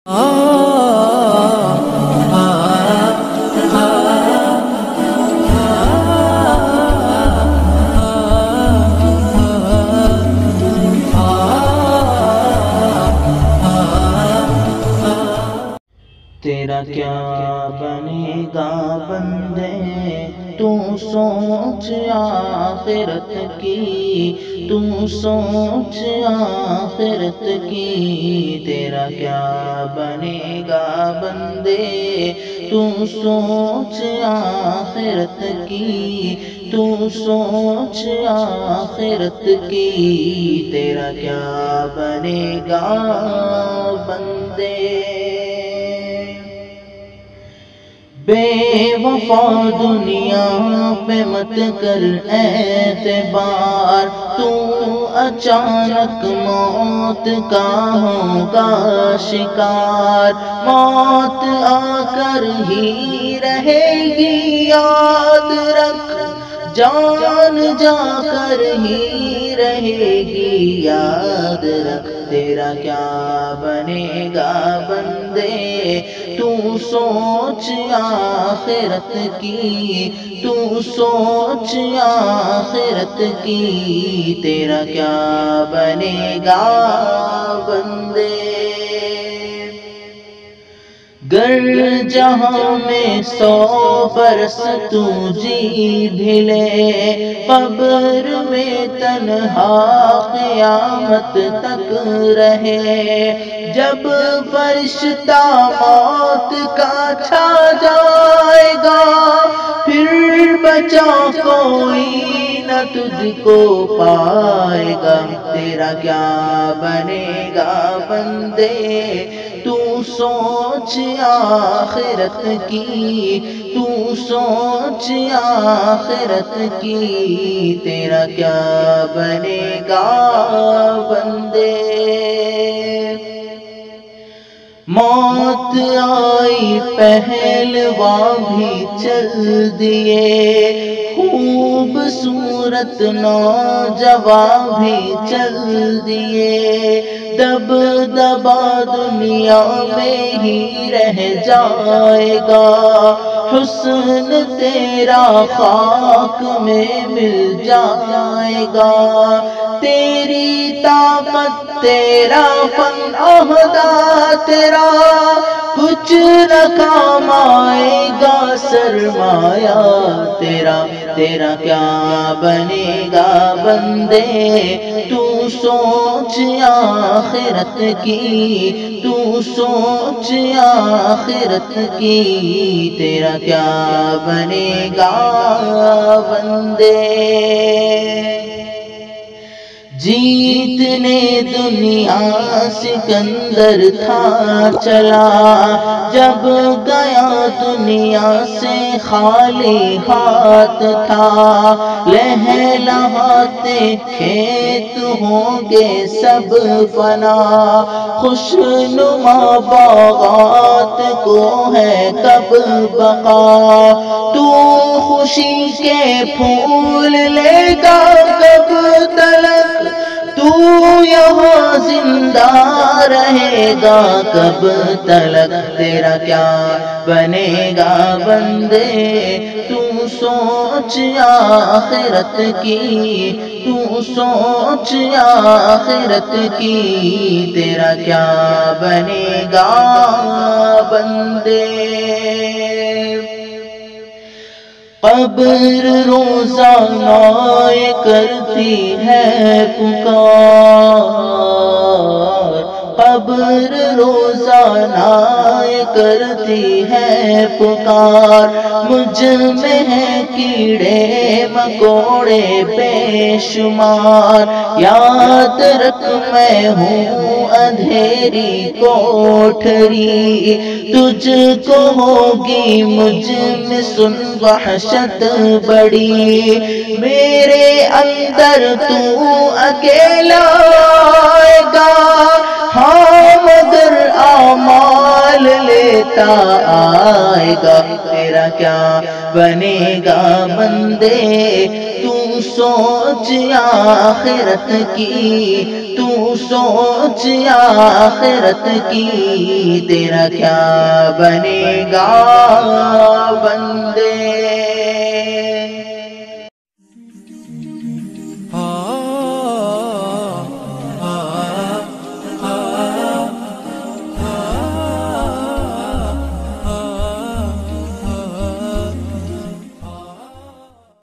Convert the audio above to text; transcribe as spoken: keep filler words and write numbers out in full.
تیرا کیا بنے گا بندے، تو سوچ آخرت کی، تو سوچ آخرت کی۔ تیرا کیا بنے گا بندے، تو سوچ آخرت کی، تو سوچ آخرت کی۔ تیرا کیا بنے گا بندے، بے وفا دنیا پہ مت کر اعتبار، تو اچانک موت کا ہوگا شکار۔ موت آ کر ہی رہے گی یاد رکھ، جان جا کر ہی رہے گی یاد رکھ۔ تیرا کیا بنے گا بندے، تو سوچ آخرت کی، تو سوچ آخرت کی۔ تیرا کیا بنے گا بندے، گر جہاں میں سو برس تو جی بھی لے، قبر میں تنہا قیامت تک رہے۔ جب فرشتہ موت کا چھا جائے گا، پھر بچا کوئی نہ تجھ کو پائے گا۔ تیرا کیا بنے گا بندے، تو سوچ آخرت کی، تو سوچ آخرت کی۔ تیرا کیا بنے گا بندے، موت آئی پہلوان بھی چل دیے، خوبصورت نوجوان بھی چل دیے۔ دب دبا دنیا میں ہی رہ جائے گا، حسن تیرا خاک میں مل جائے گا۔ تیری طاقت تیرا فن عہدہ تیرا، کچھ نہ کام آئے گا سرمایہ تیرا۔ تیرا کیا بنے گا بندے، تو سوچ آخرت کی، تو سوچ آخرت کی۔ تیرا کیا بنے گا بندے، جیتنے دنیا سکندر تھا چلا، جب گیا دنیا سے خالی ہاتھ تھا۔ لہلہاتے کھیت ہوں گے سب فنا، خوشنما باغات کو ہے کب بقا۔ تو خوشی کے پھول لے گا کب تلک، تو یہاں زندہ رہے گا کب تلک۔ تیرا کیا بنے گا بندے، تو سوچ آخرت کی، تو سوچ آخرت کی۔ تیرا کیا بنے گا بندے، قبر روزانہ کرتی ہے پکار، قبر روزانہ کرتی ہے پکار۔ مجھ میں ہے کیڑے مکوڑے بے شمار، یاد رکھ میں ہوں اندھیری کوٹھری، تجھ کو ہوگی مجھ میں سن وحشت بڑی۔ میرے اندر تو اکیلا آئے گا، ہاں مگر اعمال لیتا آئے گا۔ تیرا کیا بنے گا بندے، تو سوچ آخرت کی، تو سوچ آخرت کی، تیرا کیا بنے گا بندے